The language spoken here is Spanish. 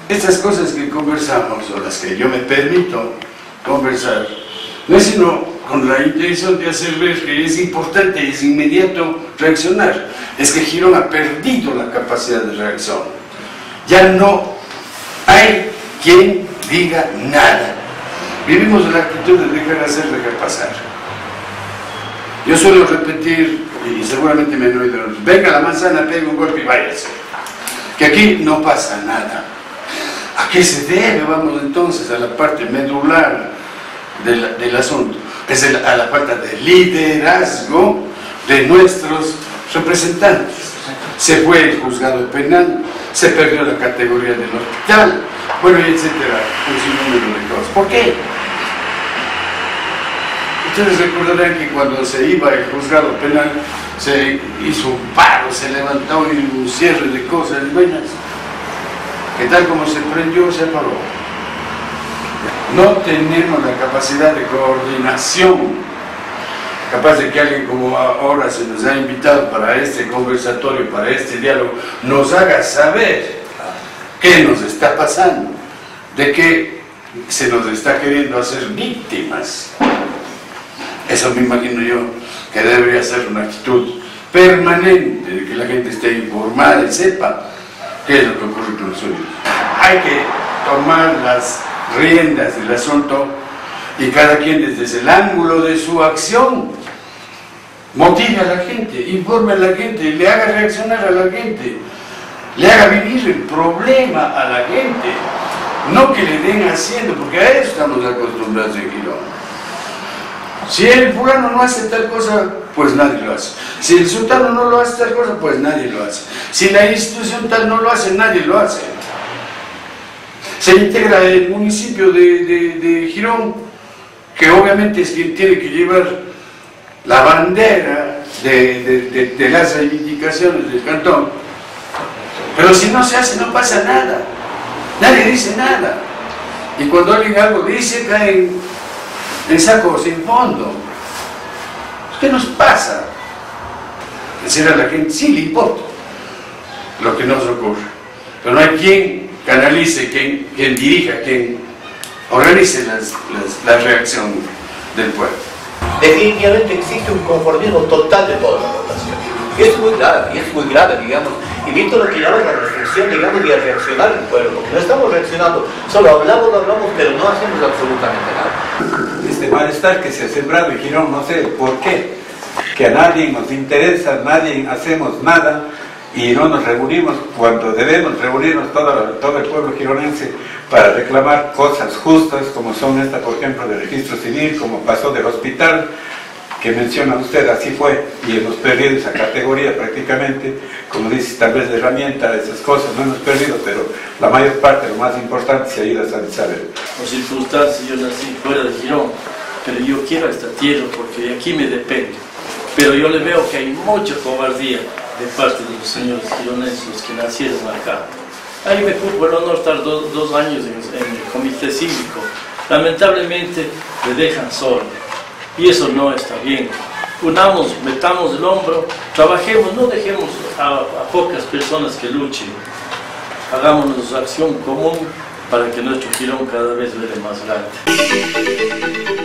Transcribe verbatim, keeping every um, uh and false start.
Estas cosas que conversamos, o las que yo me permito conversar, no es sino con la intención de hacer ver que es importante, es inmediato reaccionar. Es que Girón ha perdido la capacidad de reacción. Ya no hay quien diga nada. Vivimos en la actitud de dejar hacer, dejar pasar. Yo suelo repetir, y seguramente me han oído, venga la manzana, pega un golpe y váyase. Que aquí no pasa nada. ¿A qué se debe? Vamos entonces a la parte medular del, del asunto. Es el, a la falta de liderazgo de nuestros representantes. Se fue el juzgado penal, se perdió la categoría del hospital, bueno, etcétera, un sinnúmero de cosas. ¿Por qué? Ustedes recordarán que cuando se iba el juzgado penal se hizo un paro, se levantó y un cierre de cosas y buenas, que tal como se prendió, se paró. No tenemos la capacidad de coordinación, capaz de que alguien como ahora se nos ha invitado para este conversatorio, para este diálogo, nos haga saber qué nos está pasando, de que se nos está queriendo hacer víctimas. Eso me imagino yo que debería ser una actitud permanente, de que la gente esté informada y sepa qué es lo que ocurre con los suyos. Hay que tomar las riendas del asunto y cada quien desde el ángulo de su acción motive a la gente, informe a la gente, le haga reaccionar a la gente, le haga vivir el problema a la gente, no que le den haciendo, porque a eso estamos acostumbrados en Girón. Si el fulano no hace tal cosa, pues nadie lo hace. Si el sultano no lo hace tal cosa, pues nadie lo hace. Si la institución tal no lo hace, nadie lo hace. Se integra el municipio de, de, de Girón, que obviamente es quien tiene que llevar la bandera de, de, de, de las reivindicaciones del cantón. Pero si no se hace, no pasa nada. Nadie dice nada. Y cuando alguien algo dice, caen en saco sin fondo. ¿Qué nos pasa? Decir a la gente, sí le importa lo que nos ocurre, pero no hay quien canalice, quien, quien dirija, quien organice las, las, la reacción del pueblo. Definitivamente existe un conformismo total de toda la población. Y es muy grave, y es muy grave, digamos. Invito a lo que llama la reflexión, digamos, y a reaccionar el pueblo, porque no estamos reaccionando, solo hablamos, hablamos, pero no hacemos absolutamente nada. Este malestar que se ha sembrado en Girón, no sé por qué, que a nadie nos interesa, nadie hacemos nada y no nos reunimos cuando debemos reunirnos todo, todo el pueblo gironense para reclamar cosas justas, como son esta, por ejemplo, de registro civil, como pasó del hospital, que menciona usted, así fue, y hemos perdido esa categoría prácticamente, como dice, tal vez de herramienta, esas cosas no hemos perdido, pero la mayor parte, lo más importante, se ha ido a saber. Por circunstancias, yo nací fuera de Girón, pero yo quiero esta tierra porque de aquí me depende. Pero yo le veo que hay mucha cobardía de parte de los señores gironenses, los que nacieron acá. Ahí me cupo el honor de estar do, dos años en, en el comité cívico. Lamentablemente me dejan solo. Y eso no está bien. Unamos, metamos el hombro, trabajemos, no dejemos a, a pocas personas que luchen. Hagámonos acción común para que nuestro Girón cada vez vea más grande.